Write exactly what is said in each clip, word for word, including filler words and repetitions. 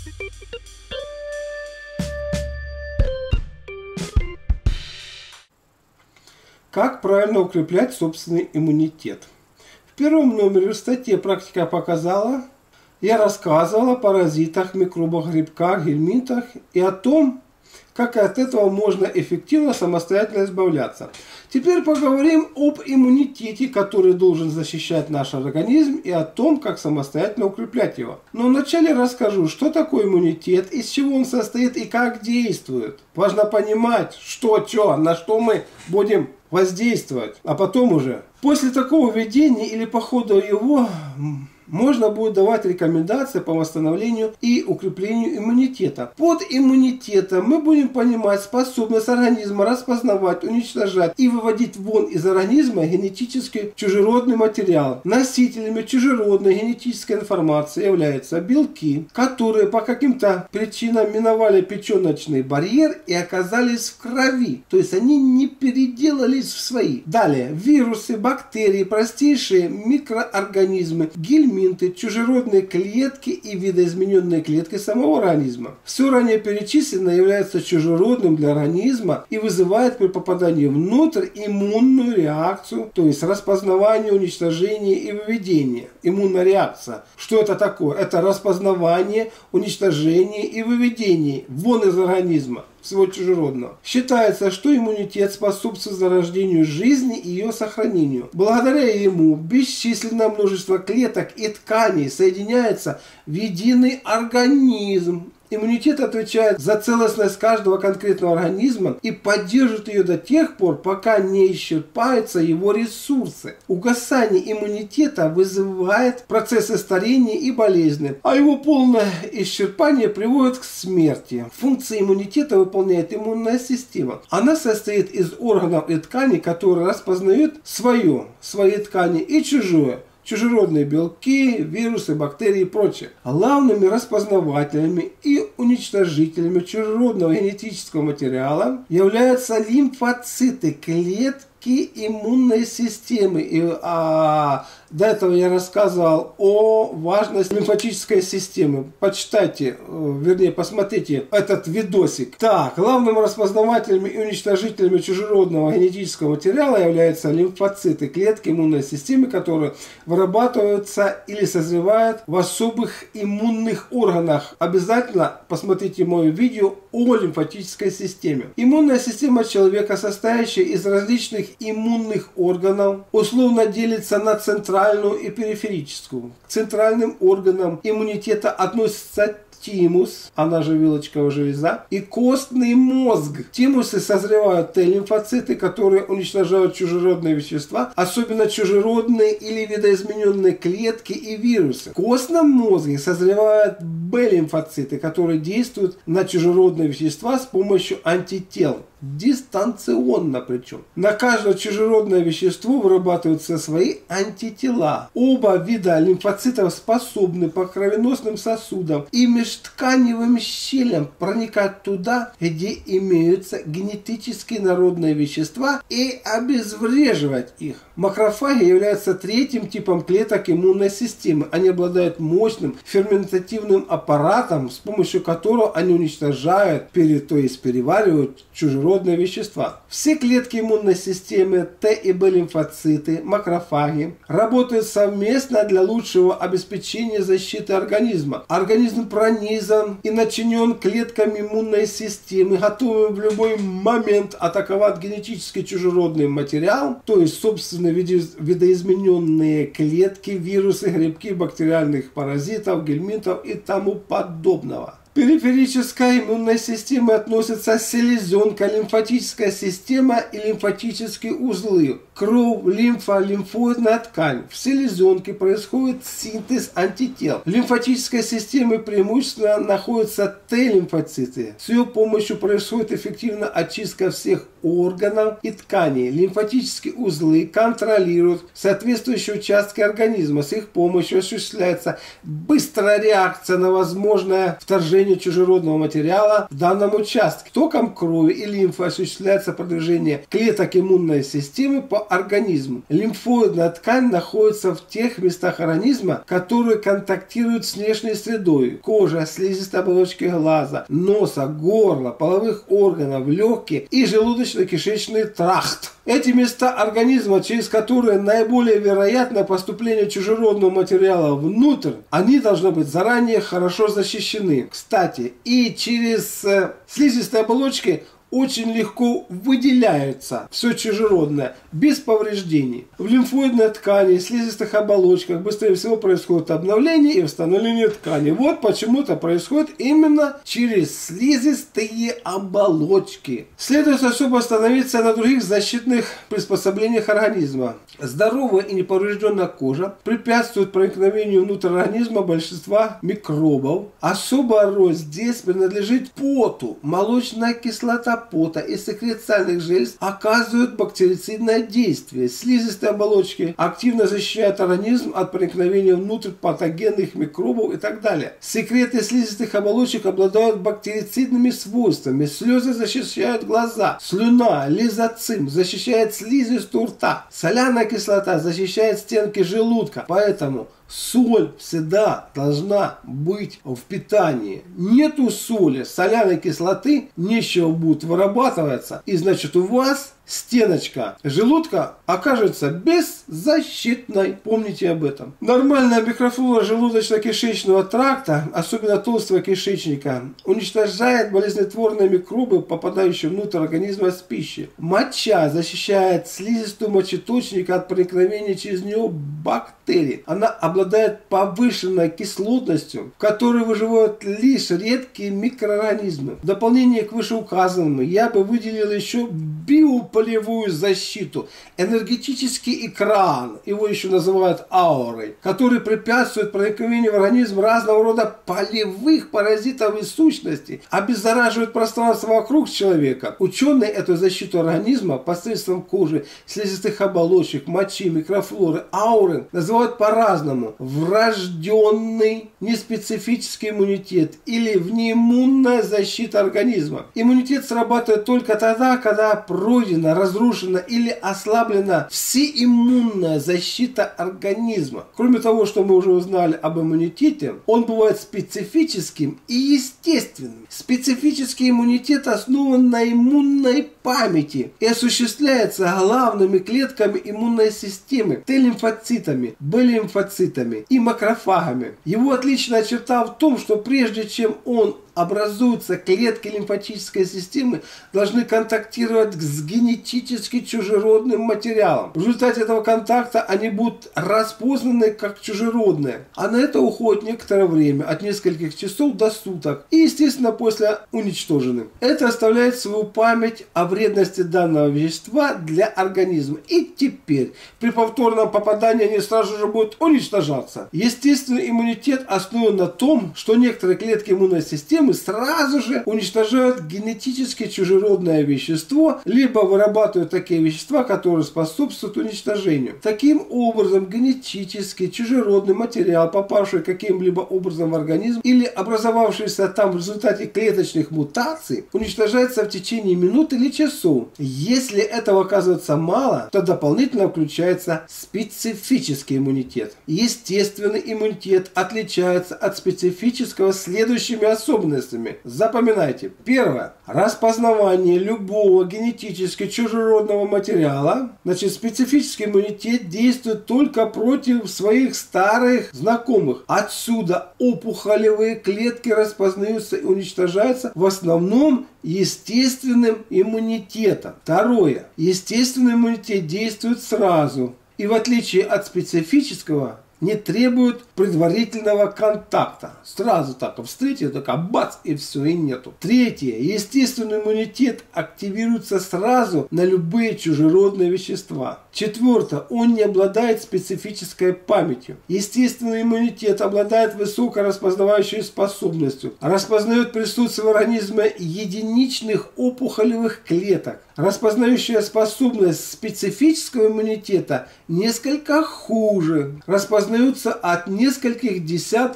Как правильно укреплять собственный иммунитет? В первом номере в статье «Практика показала» я рассказывал о паразитах, микробах, грибках, гельминтах и о том, как от этого можно эффективно самостоятельно избавляться. Теперь поговорим об иммунитете, который должен защищать наш организм, и о том, как самостоятельно укреплять его. Но вначале расскажу, что такое иммунитет, из чего он состоит и как действует. Важно понимать, что, что, на что мы будем воздействовать, а потом уже. После такого введения или по ходу его можно будет давать рекомендации по восстановлению и укреплению иммунитета. Под иммунитетом мы будем понимать способность организма распознавать, уничтожать и выводить вон из организма генетически чужеродный материал. Носителями чужеродной генетической информации являются белки, которые по каким-то причинам миновали печеночный барьер и оказались в крови. То есть они не переделались в свои. Далее вирусы, бактерии, простейшие микроорганизмы, гельминты, чужеродные клетки и видоизмененные клетки самого организма. Все ранее перечисленное является чужеродным для организма и вызывает при попадании внутрь иммунную реакцию, то есть распознавание, уничтожение и выведение. Иммунная реакция. Что это такое? Это распознавание, уничтожение и выведение вон из организма всего чужеродного. Считается, что иммунитет способствует зарождению жизни и ее сохранению. Благодаря ему бесчисленное множество клеток и тканей соединяется в единый организм. Иммунитет отвечает за целостность каждого конкретного организма и поддерживает ее до тех пор, пока не исчерпаются его ресурсы. Угасание иммунитета вызывает процессы старения и болезни, а его полное исчерпание приводит к смерти. Функции иммунитета выполняет иммунная система. Она состоит из органов и тканей, которые распознают свое, свои ткани и чужое. Чужеродные белки, вирусы, бактерии и прочее. Главными распознавателями и уничтожителями чужеродного генетического материала являются лимфоциты, клетки иммунной системы. И, а, до этого я рассказывал о важности лимфатической системы. Почитайте, вернее, посмотрите этот видосик. Так, главными распознавателями и уничтожителями чужеродного генетического материала являются лимфоциты, клетки иммунной системы, которые вырабатываются или созревают в особых иммунных органах. Обязательно посмотрите мое видео о лимфатической системе. Иммунная система человека, состоящая из различных иммунных органов, условно делится на центральную и периферическую. К центральным органам иммунитета относятся тимус, она же вилочковая железа, и костный мозг. Тимусы созревают Т-лимфоциты, которые уничтожают чужеродные вещества, особенно чужеродные или видоизмененные клетки и вирусы. В костном мозге созревают Б-лимфоциты, которые действуют на чужеродные вещества с помощью антител. Дистанционно причем. На каждое чужеродное вещество вырабатываются свои антитела. Оба вида лимфоцитов способны по кровеносным сосудам и межтканевым щелям проникать туда, где имеются генетически народные вещества, и обезвреживать их. Макрофаги являются третьим типом клеток иммунной системы. Они обладают мощным ферментативным аппаратом, с помощью которого они уничтожают, то есть переваривают чужеродные вещества. Все клетки иммунной системы, Т и Б лимфоциты, макрофаги, работают совместно для лучшего обеспечения защиты организма. Организм пронизан и начинен клетками иммунной системы, готовыми в любой момент атаковать генетически чужеродный материал, то есть собственно видоизмененные клетки, вирусы, грибки, бактериальных паразитов, гельминтов и тому подобного. К периферической иммунной системе относятся селезенка, лимфатическая система и лимфатические узлы. Кровь, лимфа, лимфоидная ткань. В селезенке происходит синтез антител. В лимфатической системе преимущественно находятся Т-лимфоциты. С ее помощью происходит эффективная очистка всех органов и тканей. Лимфатические узлы контролируют соответствующие участки организма. С их помощью осуществляется быстрая реакция на возможное вторжение поступления чужеродного материала в данном участке. Током крови и лимфы осуществляется продвижение клеток иммунной системы по организму. Лимфоидная ткань находится в тех местах организма, которые контактируют с внешней средой: кожа, слизистой оболочки глаза, носа, горла, половых органов, легкие и желудочно-кишечный тракт. Эти места организма, через которые наиболее вероятно поступление чужеродного материала внутрь, они должны быть заранее хорошо защищены. Кстати, и через э, слизистые оболочки очень легко выделяется все чужеродное, без повреждений. В лимфоидной ткани и слизистых оболочках быстрее всего происходит обновление и восстановление ткани. Вот почему-то происходит именно через слизистые оболочки. Следует особо остановиться на других защитных приспособлениях организма. Здоровая и неповрежденная кожа препятствует проникновению внутрь организма большинства микробов. Особая роль здесь принадлежит поту. Молочная кислота пота и секрет сальных желез оказывают бактерицидное действие. Слизистые оболочки активно защищают организм от проникновения внутрь патогенных микробов и так далее. Секреты слизистых оболочек обладают бактерицидными свойствами. Слезы защищают глаза. Слюна, лизоцим защищает слизистую рта. Соляная кислота защищает стенки желудка. Поэтому соль всегда должна быть в питании. Нету соли, соляной кислоты, нечего будет вырабатываться. И значит у вас стеночка желудка окажется беззащитной. Помните об этом. Нормальная микрофлора желудочно-кишечного тракта, особенно толстого кишечника, уничтожает болезнетворные микробы, попадающие внутрь организма с пищи. Моча защищает слизистую мочеточника от проникновения через нее бактерий. Она обладает повышенной кислотностью, в которой выживают лишь редкие микроорганизмы. В дополнение к вышеуказанному я бы выделил еще биополевую защиту. Энергетический экран, его еще называют аурой, который препятствует проникновению в организм разного рода полевых паразитов и сущностей, обеззараживает пространство вокруг человека. Ученые эту защиту организма посредством кожи, слизистых оболочек, мочи, микрофлоры, ауры называют по-разному. Врожденный неспецифический иммунитет или внеиммунная защита организма. Иммунитет срабатывает только тогда, когда пройдена, разрушена или ослаблена всеиммунная защита организма. Кроме того, что мы уже узнали об иммунитете, он бывает специфическим и естественным. Специфический иммунитет основан на иммунной памяти и осуществляется главными клетками иммунной системы: Т-лимфоцитами, Б-лимфоцитами и макрофагами. Его отличная черта в том, что прежде чем он образуются, клетки лимфатической системы должны контактировать с генетически чужеродным материалом. В результате этого контакта они будут распознаны как чужеродные. А на это уходит некоторое время, от нескольких часов до суток. И, естественно, после уничтожены. Это оставляет свою память о вредности данного вещества для организма. И теперь при повторном попадании они сразу же будут уничтожаться. Естественный иммунитет основан на том, что некоторые клетки иммунной системы сразу же уничтожают генетически чужеродное вещество, либо вырабатывают такие вещества, которые способствуют уничтожению. Таким образом, генетически чужеродный материал, попавший каким-либо образом в организм или образовавшийся там в результате клеточных мутаций, уничтожается в течение минут или часов. Если этого оказывается мало, то дополнительно включается специфический иммунитет. Естественный иммунитет отличается от специфического следующими особенностями. Запоминайте. Первое. Распознавание любого генетически чужеродного материала. Значит, специфический иммунитет действует только против своих старых знакомых. Отсюда опухолевые клетки распознаются и уничтожаются в основном естественным иммунитетом. Второе. Естественный иммунитет действует сразу. И в отличие от специфического, не требует предварительного контакта. Сразу так встретил, только бац, и все, и нету. Третье. Естественный иммунитет активируется сразу на любые чужеродные вещества. Четвертое. Он не обладает специфической памятью. Естественный иммунитет обладает высокой распознавающей способностью. Распознает присутствие в организме единичных опухолевых клеток. Распознающая способность специфического иммунитета несколько хуже. Распознаются от нескольких десятков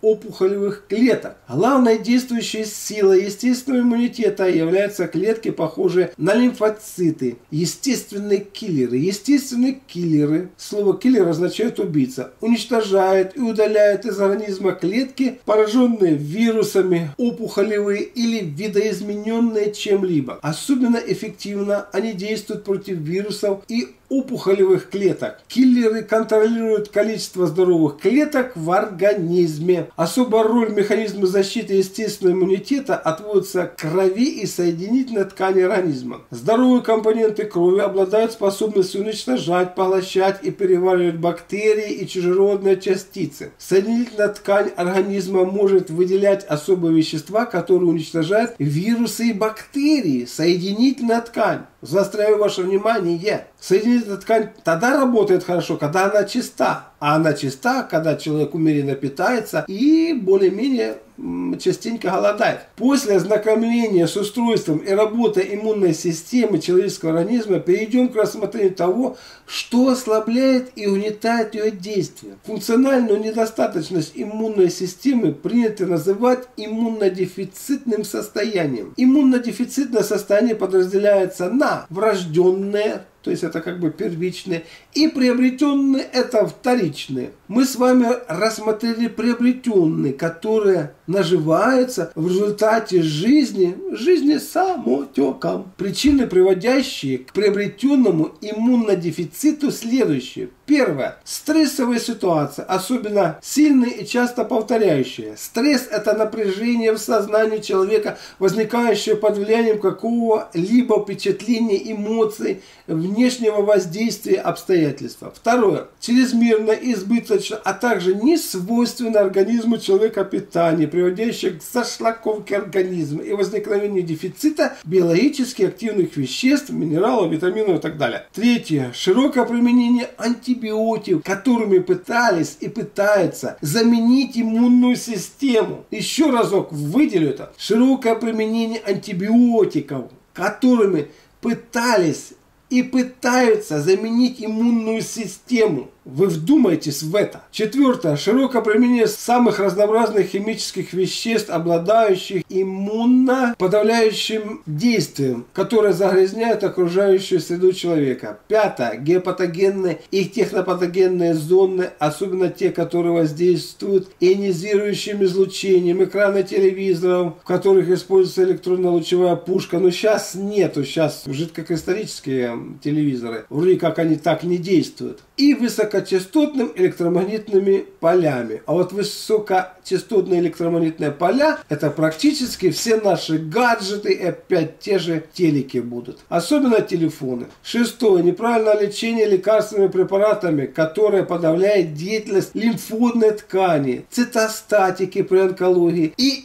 опухолевых клеток. Главной действующей силой естественного иммунитета являются клетки, похожие на лимфоциты, естественные киллеры. Естественные киллеры, слово киллер означает убийца, уничтожают и удаляют из организма клетки, пораженные вирусами, опухолевые или видоизмененные чем-либо. Особенно эффективно они действуют против вирусов и опухолевых клеток. Киллеры контролируют количество здоровых клеток в организме. Особая роль в механизме защиты естественного иммунитета отводится к крови и соединительной ткани организма. Здоровые компоненты крови обладают способностью уничтожать, поглощать и переваривать бактерии и чужеродные частицы. Соединительная ткань организма может выделять особые вещества, которые уничтожают вирусы и бактерии. Соединительная ткань. Заостряю ваше внимание. Соединительная ткань тогда работает хорошо, когда она чиста. А она чиста, когда человек умеренно питается и более-менее частенько голодает. После ознакомления с устройством и работой иммунной системы человеческого организма перейдем к рассмотрению того, что ослабляет и угнетает ее действие. Функциональную недостаточность иммунной системы принято называть иммунодефицитным состоянием. Иммунодефицитное состояние подразделяется на врожденное, то есть это как бы первичные, и приобретенные это вторичные. Мы с вами рассмотрели приобретенные, которые наживаются в результате жизни, жизни самотеком. Причины, приводящие к приобретенному иммунодефициту, следующие. Первое. Стрессовая ситуация, особенно сильные и часто повторяющие. Стресс – это напряжение в сознании человека, возникающее под влиянием какого-либо впечатления, эмоций, внешнего воздействия, обстоятельства. Второе. Чрезмерно, избыточно, а также несвойственное организму человека питание, приводящее к зашлаковке организма и возникновению дефицита биологически активных веществ, минералов, витаминов и так далее. Третье. Широкое применение антибиотиков, которыми пытались и пытаются заменить иммунную систему. Еще разок выделю это. Широкое применение антибиотиков, которыми пытались и пытаются заменить иммунную систему. Вы вдумайтесь в это. Четвертое. Широкое применение самых разнообразных химических веществ, обладающих иммуноподавляющим действием, которое загрязняет окружающую среду человека. Пятое. Геопатогенные и технопатогенные зоны, особенно те, которые воздействуют ионизирующим излучением, экраны телевизоров, в которых используется электронно-лучевая пушка. Но сейчас нету, сейчас жидкокристаллические телевизоры. Вроде как они так не действуют. И высокочастотным электромагнитными полями. А вот высокочастотные электромагнитные поля — это практически все наши гаджеты и опять те же телеки будут. Особенно телефоны. Шестое. Неправильное лечение лекарственными препаратами, которое подавляет деятельность лимфоидной ткани, цитостатики при онкологии и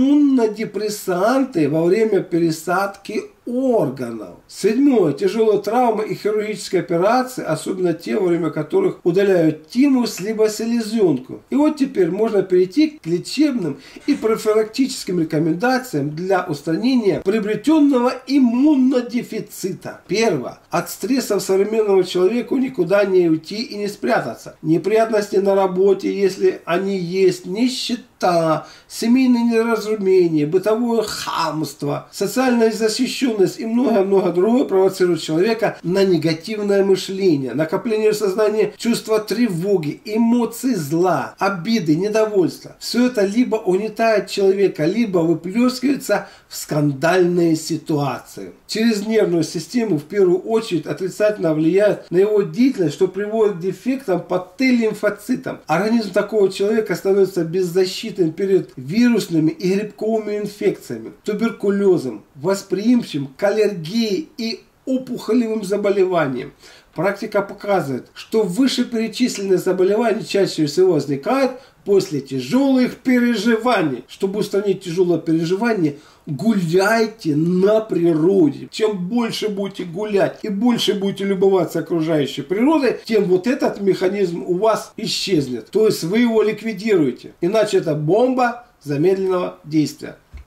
иммунодепрессанты во время пересадки органов. Седьмое. Тяжелые травмы и хирургические операции, особенно те, во время которых удаляют тимус либо селезенку. И вот теперь можно перейти к лечебным и профилактическим рекомендациям для устранения приобретенного иммунодефицита. Первое. От стрессов современного человека никуда не уйти и не спрятаться. Неприятности на работе, если они есть, нищета, семейные неразумения, бытовое хамство, социальная незащищенность и многое-многое другое провоцирует человека на негативное мышление, накопление в сознании чувства тревоги, эмоций зла, обиды, недовольства. Все это либо угнетает человека, либо выплескивается в скандальные ситуации. Через нервную систему в первую очередь отрицательно влияет на его деятельность, что приводит к дефектам по Т-лимфоцитам. Организм такого человека становится беззащитным перед вирусными и грибковыми инфекциями, туберкулезом, восприимчивым к аллергии и опухолевым заболеваниям. Практика показывает, что вышеперечисленные заболевания чаще всего возникают после тяжелых переживаний. Чтобы устранить тяжелое переживание, гуляйте на природе. Чем больше будете гулять и больше будете любоваться окружающей природой, тем вот этот механизм у вас исчезнет. То есть вы его ликвидируете. Иначе это бомба замедленного действия.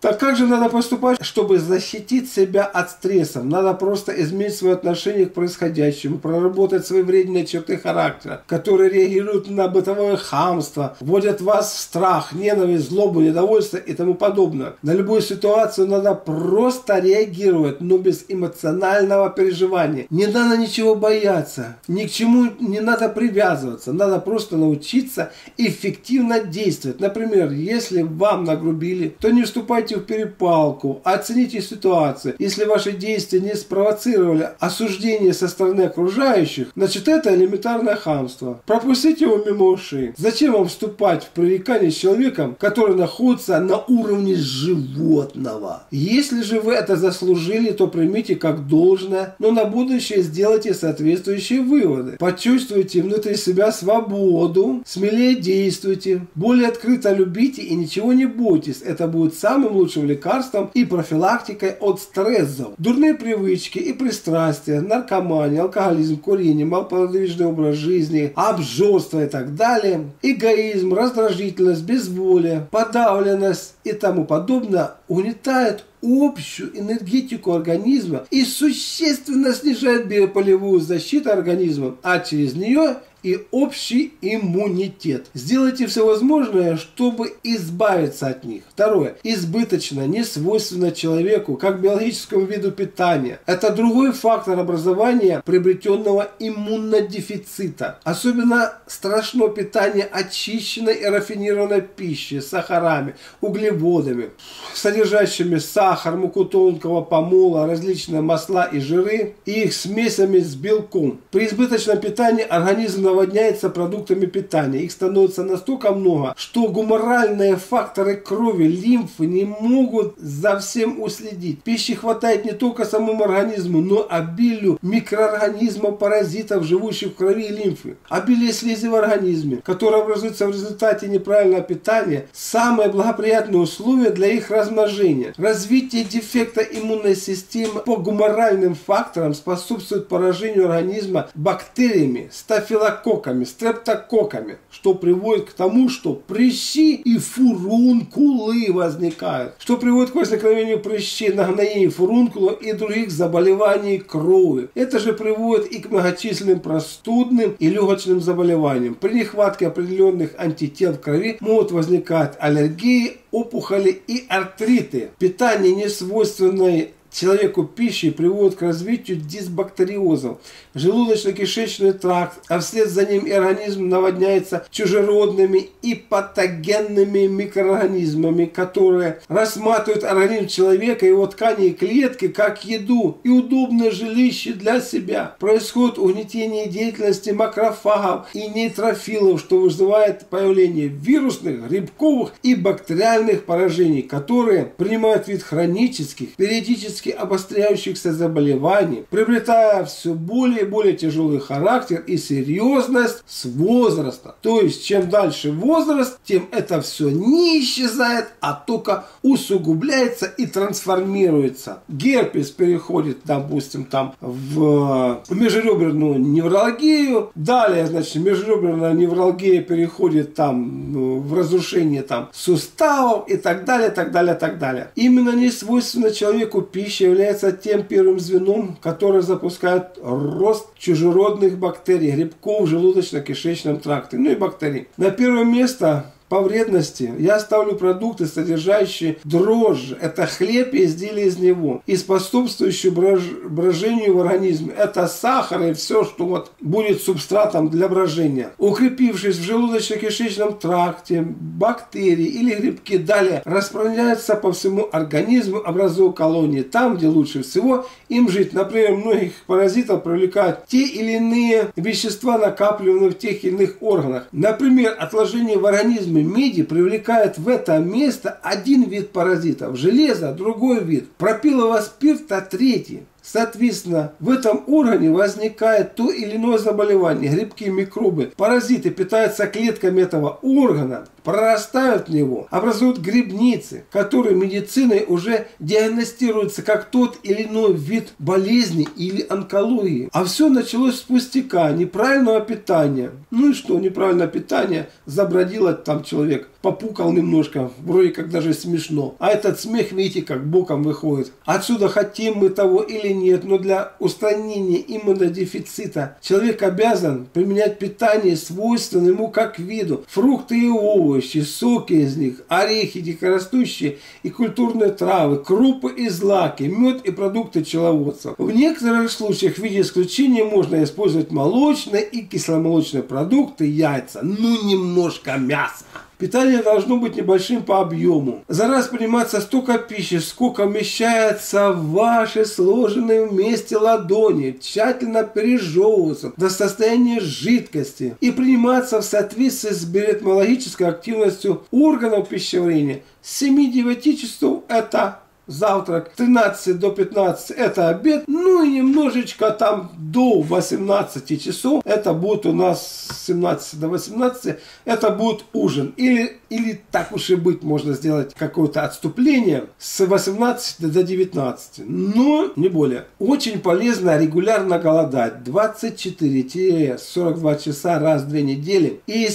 Так как же надо поступать, чтобы защитить себя от стресса? Надо просто изменить свое отношение к происходящему, проработать свои вредные черты характера, которые реагируют на бытовое хамство, вводят вас в страх, ненависть, злобу, недовольство и тому подобное. На любую ситуацию надо просто реагировать, но без эмоционального переживания. Не надо ничего бояться, ни к чему не надо привязываться. Надо просто научиться эффективно действовать. Например, если вам нагрубили, то не вступайте в перепалку, оцените ситуацию. Если ваши действия не спровоцировали осуждение со стороны окружающих, значит это элементарное хамство. Пропустите его мимо ушей. Зачем вам вступать в пререкание с человеком, который находится на уровне животного? Если же вы это заслужили, то примите как должное, но на будущее сделайте соответствующие выводы. Почувствуйте внутри себя свободу, смелее действуйте, более открыто любите и ничего не бойтесь. Это будет самым лучшим лекарством и профилактикой от стрессов. Дурные привычки и пристрастия, наркомания, алкоголизм, курение, малоподвижный образ жизни, обжорство и так далее, эгоизм, раздражительность, безволие, подавленность и тому подобное угнетают общую энергетику организма и существенно снижает биополевую защиту организма, а через нее и общий иммунитет. Сделайте все возможное, чтобы избавиться от них. Второе. Избыточно не свойственно человеку, как биологическому виду питания. Это другой фактор образования приобретенного иммунодефицита. Особенно страшно питание очищенной и рафинированной пищи с сахарами, углеводами, содержащими сахар, муку тонкого помола, различные масла и жиры, и их смесями с белком. При избыточном питании организм наводняется продуктами питания. Их становится настолько много, что гуморальные факторы крови, лимфы не могут за всем уследить. Пищи хватает не только самому организму, но обилию микроорганизмов, паразитов, живущих в крови и лимфе. Обилие слизи в организме, которое образуется в результате неправильного питания, самые благоприятные условия для их размножения. Развитие дефекта иммунной системы по гуморальным факторам способствует поражению организма бактериями, стафилококками, стрептококками, что приводит к тому, что прыщи и фурункулы возникают, что приводит к возникновению прыщей, нагноений фурункула и других заболеваний крови. Это же приводит и к многочисленным простудным и легочным заболеваниям. При нехватке определенных антител в крови могут возникать аллергии, опухоли и артриты. Питание, не свойственное человеку пищи, приводит к развитию дисбактериозов. Желудочно-кишечный тракт, а вслед за ним и организм наводняется чужеродными и патогенными микроорганизмами, которые рассматривают организм человека, его ткани и клетки как еду и удобное жилище для себя. Происходит угнетение деятельности макрофагов и нейтрофилов, что вызывает появление вирусных, грибковых и бактериальных поражений, которые принимают вид хронических, периодически обостряющихся заболеваний, приобретая все более и более тяжелый характер и серьезность с возраста. То есть, чем дальше возраст, тем это все не исчезает, а только усугубляется и трансформируется. Герпес переходит, допустим, там в межреберную невралгию, далее, значит, межреберная невралгия переходит там в разрушение там суставов и так далее, так далее, так далее. Именно не свойственно человеку пища является тем первым звеном, которое запускает рост чужеродных бактерий, грибков в желудочно-кишечном тракте, ну и бактерий. На первое место по вредности я ставлю продукты, содержащие дрожжи. Это хлеб и изделия из него. И способствующие брож... брожению в организме. Это сахар и все, что вот будет субстратом для брожения. Укрепившись в желудочно-кишечном тракте, бактерии или грибки далее распространяются по всему организму, образуя колонии там, где лучше всего им жить. Например, многих паразитов привлекают те или иные вещества, накапливаемые в тех или иных органах. Например, отложение в организме меди привлекает в это место один вид паразитов, железо другой вид, пропилового спирта третий. Соответственно, в этом органе возникает то или иное заболевание, грибки, микробы, паразиты питаются клетками этого органа, прорастают в него, образуют грибницы, которые медициной уже диагностируются как тот или иной вид болезни или онкологии. А все началось с пустяка, неправильного питания. Ну и что, неправильное питание, забродило там человек попукал немножко, вроде как даже смешно. А этот смех, видите, как боком выходит. Отсюда хотим мы того или нет, но для устранения иммунодефицита человек обязан применять питание, свойственное ему как виду. Фрукты и овощи, соки из них, орехи, дикорастущие и культурные травы, крупы и злаки, мед и продукты пчеловодцев. В некоторых случаях в виде исключения можно использовать молочные и кисломолочные продукты, яйца, ну немножко мяса. Питание должно быть небольшим по объему. За раз приниматься столько пищи, сколько вмещается в ваши сложенные вместе ладони, тщательно пережевываться до состояния жидкости и приниматься в соответствии с биоритмологической активностью органов пищеварения. С семи-девяти часов это завтрак, тринадцать до пятнадцати это обед, ну и немножечко там до восемнадцати часов, это будет у нас с семнадцати до восемнадцати, это будет ужин. Или, или так уж и быть, можно сделать какое-то отступление с восемнадцати до девятнадцати, но не более. Очень полезно регулярно голодать двадцать четыре — сорок два часа раз в две недели и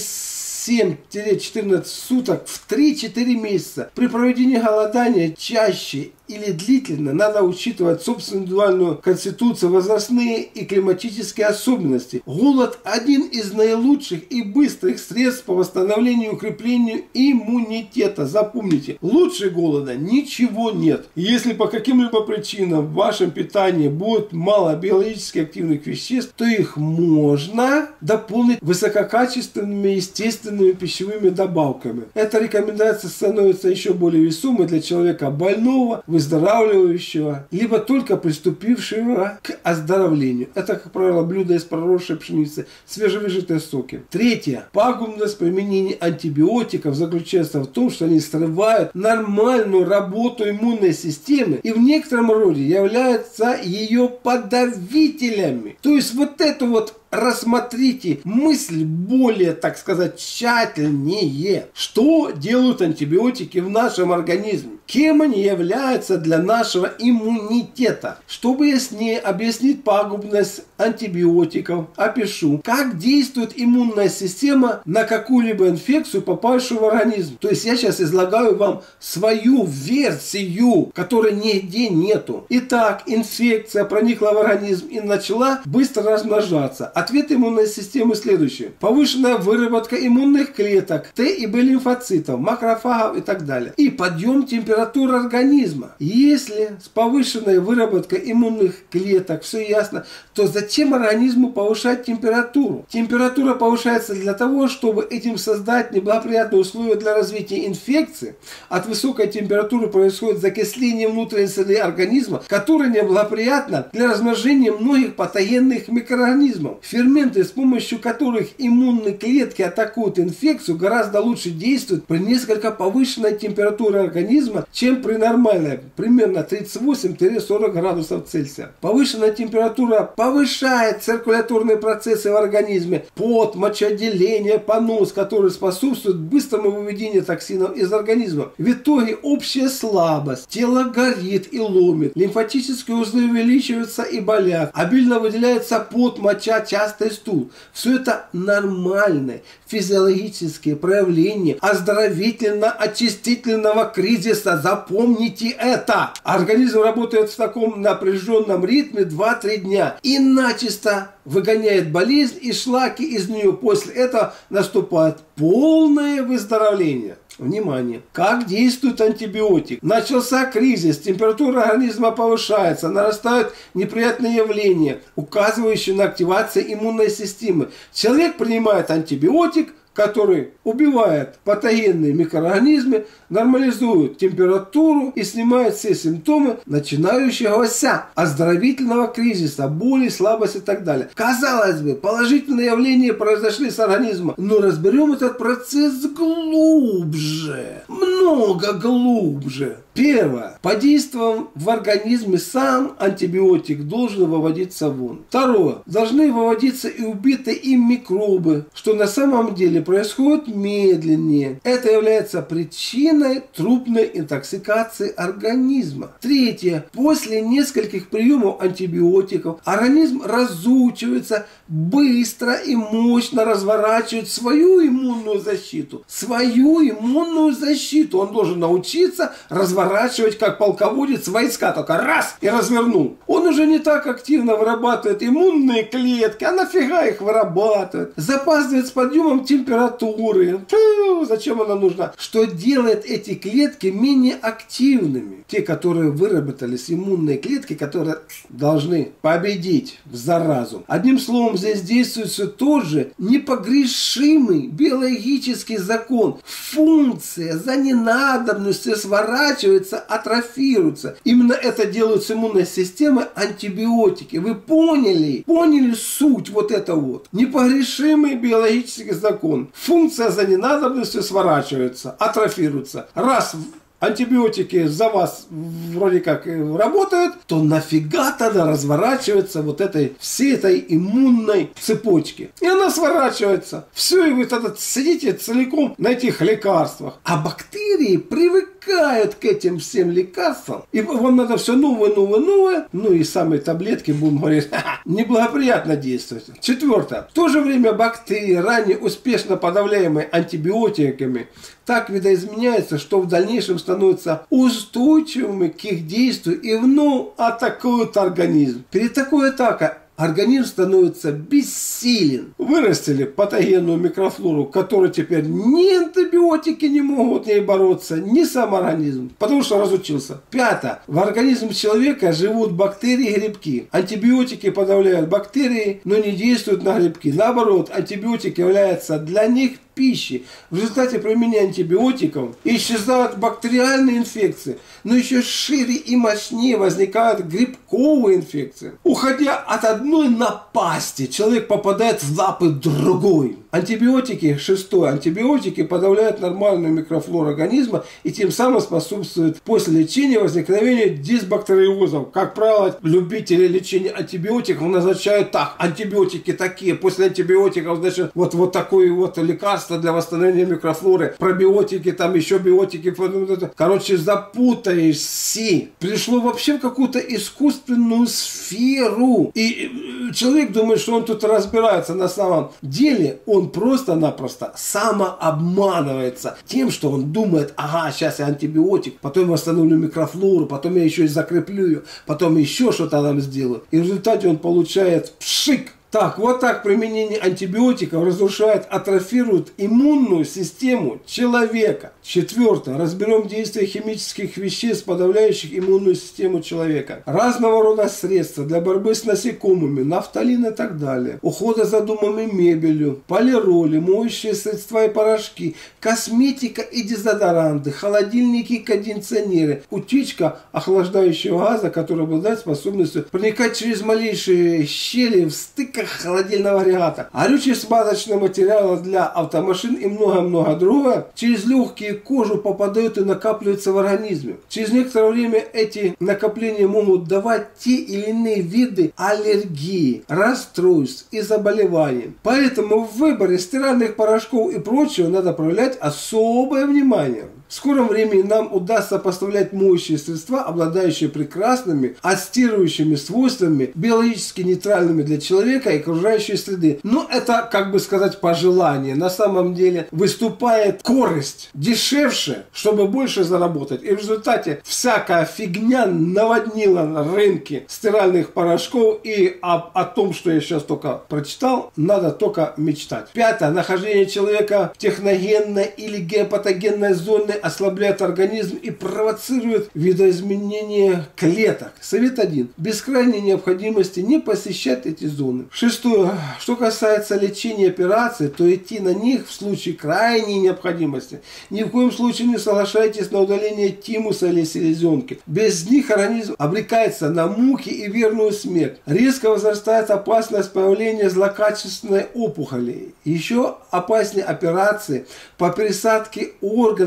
семь-четырнадцать суток в три-четыре месяца. При проведении голодания чаще или длительно надо учитывать собственную индивидуальную конституцию, возрастные и климатические особенности. Голод – один из наилучших и быстрых средств по восстановлению и укреплению иммунитета. Запомните, лучше голода ничего нет. Если по каким-либо причинам в вашем питании будет мало биологически активных веществ, то их можно дополнить высококачественными естественными пищевыми добавками. Эта рекомендация становится еще более весомой для человека больного, выздоравливающего, либо только приступившего к оздоровлению. Это, как правило, блюда из проросшей пшеницы, свежевыжатые соки. Третье. Пагубность применения антибиотиков заключается в том, что они срывают нормальную работу иммунной системы и в некотором роде являются ее подавителями. То есть вот это вот рассмотрите мысль более, так сказать, тщательнее. Что делают антибиотики в нашем организме? Кем они являются для нашего иммунитета? Чтобы яснее объяснить пагубность антибиотиков, опишу, как действует иммунная система на какую-либо инфекцию, попавшую в организм. То есть я сейчас излагаю вам свою версию, которой нигде нету. Итак, инфекция проникла в организм и начала быстро размножаться. Ответ иммунной системы следующий. Повышенная выработка иммунных клеток, Т и Б лимфоцитов, макрофагов и так далее. И подъем температуры организма. Если с повышенной выработкой иммунных клеток все ясно, то зачем организму повышать температуру? Температура повышается для того, чтобы этим создать неблагоприятные условия для развития инфекции. От высокой температуры происходит закисление внутренней среды организма, которое неблагоприятно для размножения многих патогенных микроорганизмов. Ферменты, с помощью которых иммунные клетки атакуют инфекцию, гораздо лучше действуют при несколько повышенной температуре организма, чем при нормальной, примерно тридцать восемь — сорок градусов Цельсия. Повышенная температура повышает циркуляторные процессы в организме, пот, мочеотделение, понос, которые способствуют быстрому выведению токсинов из организма. В итоге общая слабость, тело горит и ломит, лимфатические узлы увеличиваются и болят, обильно выделяется пот, моча, частый стул. Все это нормальные физиологические проявления оздоровительно-очистительного кризиса. Запомните это. Организм работает в таком напряженном ритме два-три дня и начисто выгоняет болезнь и шлаки из нее. После этого наступает полное выздоровление. Внимание! Как действует антибиотик? Начался кризис, температура организма повышается, нарастают неприятные явления, указывающие на активацию иммунной системы. Человек принимает антибиотик, который убивает патогенные микроорганизмы, нормализует температуру и снимает все симптомы начинающегося оздоровительного кризиса, боли, слабость и так далее. Казалось бы, положительные явления произошли с организмом, но разберем этот процесс глубже, много глубже. Первое. Под действием в организме сам антибиотик должен выводиться вон. Второе. Должны выводиться и убитые им микробы, что на самом деле происходит медленнее. Это является причиной трупной интоксикации организма. Третье. После нескольких приемов антибиотиков организм разучивается быстро и мощно разворачивать свою иммунную защиту. Свою иммунную защиту. Он должен научиться разворачивать, как полководец, войска. Только раз и развернул. Он уже не так активно вырабатывает иммунные клетки. А нафига их вырабатывает? Запаздывает с подъемом температуры. Фу, зачем она нужна? Что делает эти клетки менее активными? Те, которые выработались, иммунные клетки, которые должны победить заразу. Одним словом, здесь действует все тот же непогрешимый биологический закон. Функция за ненадобностью сворачивается, атрофируется. Именно это делают с иммунной системой антибиотики. Вы поняли? Поняли суть вот это вот? Непогрешимый биологический закон. Функция за ненадобностью сворачивается, атрофируется. Раз антибиотики за вас вроде как работают, то нафига тогда разворачивается вот этой всей этой иммунной цепочки. И она сворачивается. Все, и вы тогда сидите целиком на этих лекарствах. А бактерии привыкают к этим всем лекарствам. И вам надо все новое, новое, новое. Ну и самые таблетки, будем говорить, неблагоприятно действуют. Четвертое. В то же время бактерии, ранее успешно подавляемые антибиотиками, так видоизменяются, что в дальнейшем становятся устойчивыми к их действию и вновь атакуют организм. Перед такой атакой организм становится бессилен. Вырастили патогенную микрофлору, которой теперь ни антибиотики не могут ней бороться, ни сам организм, потому что разучился. Пятое. В организме человека живут бактерии и грибки. Антибиотики подавляют бактерии, но не действуют на грибки. Наоборот, антибиотики являются для них пищи. В результате применения антибиотиков исчезают бактериальные инфекции, но еще шире и мощнее возникают грибковые инфекции. Уходя от одной напасти, человек попадает в лапы другой. Антибиотики, шестое, антибиотики подавляют нормальную микрофлору организма и тем самым способствуют после лечения возникновению дисбактериозов. Как правило, любители лечения антибиотиков назначают так: антибиотики такие, после антибиотиков, значит, вот, вот такое вот лекарство для восстановления микрофлоры, пробиотики, там еще биотики. Короче, запутаешься. Пришло вообще в какую-то искусственную сферу. И человек думает, что он тут разбирается. На самом деле он просто-напросто самообманывается тем, что он думает: ага, сейчас я антибиотик, потом я восстановлю микрофлору, потом я еще и закреплю ее, потом еще что-то там сделаю. И в результате он получает пшик. Так, вот так применение антибиотиков разрушает, атрофирует иммунную систему человека. Четвертое. Разберем действие химических веществ, подавляющих иммунную систему человека. Разного рода средства для борьбы с насекомыми, нафталин и так далее. Ухода за домом и мебелью, полироли, моющие средства и порошки, косметика и дезодоранты, холодильники и кондиционеры, утечка охлаждающего газа, который обладает способностью проникать через малейшие щели в стыках холодильного агрегата, горючие смазочные материалы для автомашин и много-много другое через легкие кожу попадают и накапливаются в организме. Через некоторое время эти накопления могут давать те или иные виды аллергии, расстройств и заболеваний. Поэтому в выборе стиральных порошков и прочего надо проявлять особое внимание. В скором времени нам удастся поставлять моющие средства, обладающие прекрасными отстирывающими свойствами, биологически нейтральными для человека и окружающей среды. Но это, как бы сказать, пожелание. На самом деле выступает корысть дешевше, чтобы больше заработать. И в результате всякая фигня наводнила рынки стиральных порошков. И об, о том, что я сейчас только прочитал, надо только мечтать. Пятое. Нахождение человека в техногенной или гепатогенной зоне ослабляет организм и провоцирует видоизменение клеток. Совет один. Без крайней необходимости не посещать эти зоны. Шестое. Что касается лечения операций, то идти на них в случае крайней необходимости. Ни в коем случае не соглашайтесь на удаление тимуса или селезенки. Без них организм обрекается на муки и верную смерть. Резко возрастает опасность появления злокачественной опухоли. Еще опаснее операции по пересадке органов и дальнейшей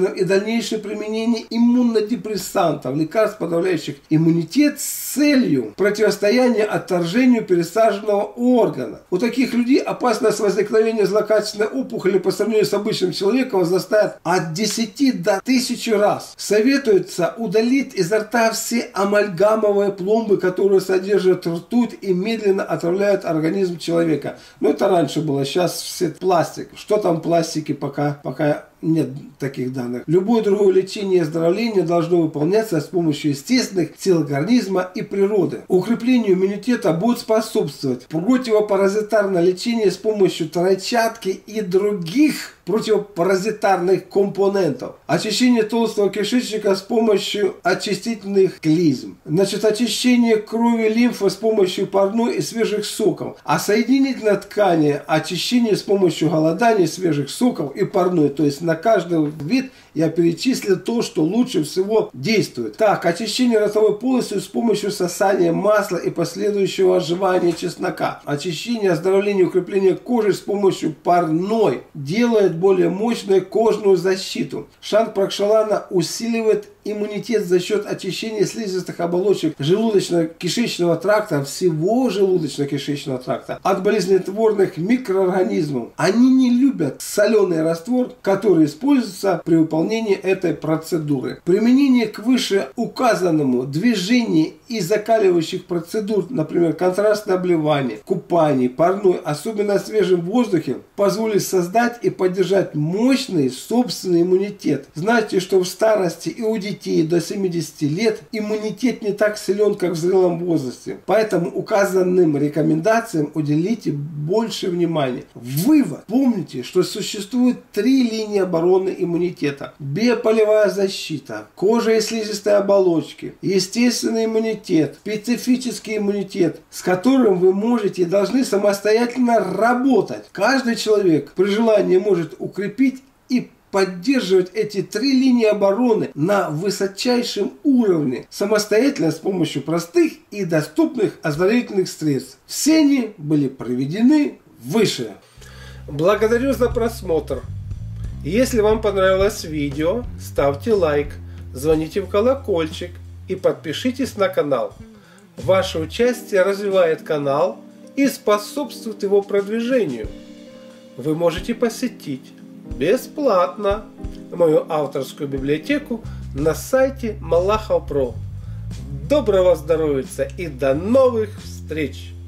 дальнейшее применение иммунодепрессантов, лекарств, подавляющих иммунитет с целью противостояния отторжению пересаженного органа. У таких людей опасность возникновения злокачественной опухоли по сравнению с обычным человеком возрастает от десяти до тысячи раз. Советуется удалить изо рта все амальгамовые пломбы, которые содержат ртуть и медленно отравляют организм человека. Но это раньше было, сейчас все пластик. Что там в пластике, пока, пока нет таких данных. Любое другое лечение и оздоровление должно выполняться с помощью естественных сил организма и природы. Укреплению иммунитета будет способствовать противопаразитарное лечение с помощью тройчатки и других противопаразитарных компонентов. Очищение толстого кишечника с помощью очистительных клизм. Значит, очищение крови и лимфы с помощью парной и свежих соков. А соединительной ткани очищение с помощью голодания, свежих соков и парной. То есть на каждый вид я перечислил то, что лучше всего действует. Так, очищение ротовой полости с помощью сосания масла и последующего оживания чеснока. Очищение, оздоровление, укрепление кожи с помощью парной делает более мощную кожную защиту. Шанг Пракшалана усиливает иммунитет за счет очищения слизистых оболочек желудочно-кишечного тракта, всего желудочно-кишечного тракта, от болезнетворных микроорганизмов. Они не любят соленый раствор, который используется при выполнении этой процедуры. Применение к вышеуказанному движению и закаливающих процедур, например, контрастное обливание, купание, парной, особенно в свежем воздухе, позволит создать и поддержать мощный собственный иммунитет. Знаете, что в старости и у детей до семидесяти лет иммунитет не так силен, как в зрелом возрасте. Поэтому указанным рекомендациям уделите больше внимания. Вывод. Помните, что существует три линии обороны иммунитета. Биополевая защита, кожа и слизистые оболочки, естественный иммунитет, специфический иммунитет, с которым вы можете и должны самостоятельно работать. Каждый человек при желании может укрепить и поддерживать эти три линии обороны на высочайшем уровне самостоятельно с помощью простых и доступных оздоровительных средств. Все они были проведены выше. Благодарю за просмотр. Если вам понравилось видео, ставьте лайк, звоните в колокольчик и подпишитесь на канал. Ваше участие развивает канал и способствует его продвижению. Вы можете посетить бесплатно мою авторскую библиотеку на сайте Малахов точка про. Доброго здоровья и до новых встреч!